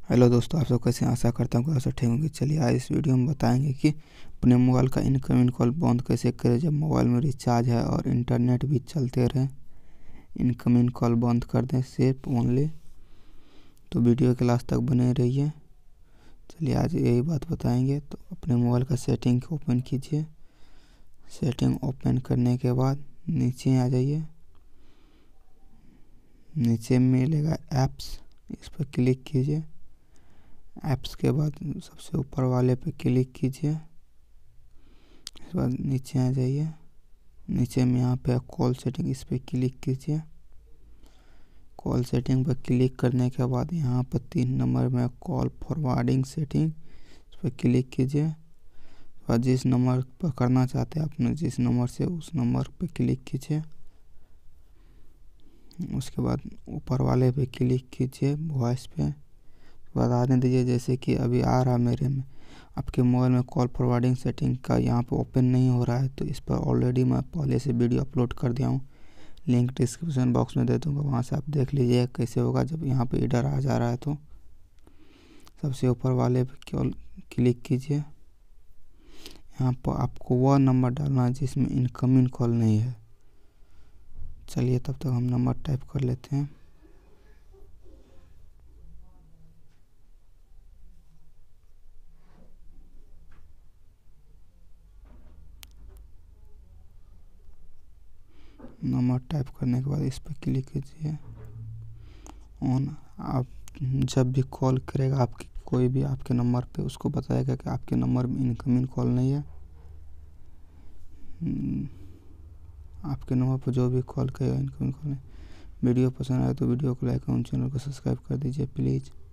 Hello दोस्तों, आप सब कैसे हैं? आशा करता हूँ कि आप सब ठीक होंगे। चलिए आज इस वीडियो में बताएंगे कि अपने मोबाइल का इनकमिंग कॉल बंद कैसे करें जब मोबाइल में रिचार्ज है और इंटरनेट भी चलते रहे। इनकमिंग कॉल बंद कर दें सिर्फ ओनली। तो वीडियो के लास्ट तक बने रहिए। चलिए आज यही बात बताएंगे। तो अपने मोबाइल का सेटिंग ओपन कीजिए। सेटिंग ओपन करने के बाद नीचे आ जाइए। नीचे मिलेगा ऐप्स, इस पर क्लिक कीजिए। ऐप्स के बाद सबसे ऊपर वाले पे क्लिक कीजिए। इसके बाद नीचे आ जाइए। नीचे में यहाँ पे कॉल सेटिंग, इस पर क्लिक कीजिए। कॉल सेटिंग पर क्लिक करने के बाद यहाँ पर 3 नंबर में कॉल फॉरवर्डिंग सेटिंग, इस पर क्लिक कीजिए। और जिस नंबर पर करना चाहते हैं अपने जिस नंबर से, उस नंबर पर क्लिक कीजिए। उसके बाद ऊपर वाले पे क्लिक कीजिए, वॉइस पे बता दें दीजिए। जैसे कि अभी आ रहा मेरे में, आपके मोबाइल में कॉल फॉरवर्डिंग सेटिंग का यहाँ पे ओपन नहीं हो रहा है, तो इस पर ऑलरेडी मैं पहले से वीडियो अपलोड कर दिया हूँ। लिंक डिस्क्रिप्शन बॉक्स में दे दूँगा, वहाँ से आप देख लीजिए कैसे होगा जब यहाँ पे एरर आ जा रहा है। तो सबसे ऊपर वाले पे क्लिक कीजिए। यहाँ पर आपको वह नंबर डालना है जिसमें इनकमिंग कॉल नहीं है। चलिए तब तक हम नंबर टाइप कर लेते हैं। नंबर टाइप करने के बाद इस पर क्लिक कीजिए ऑन। आप जब भी कॉल करेगा आपकी कोई भी आपके नंबर पे, उसको बताएगा कि आपके नंबर में इनकमिंग कॉल नहीं है। आपके नंबर पर जो भी कॉल करेगा इनकमिंग कॉल नहीं। वीडियो पसंद आए तो वीडियो को लाइक और चैनल को सब्सक्राइब कर दीजिए प्लीज़।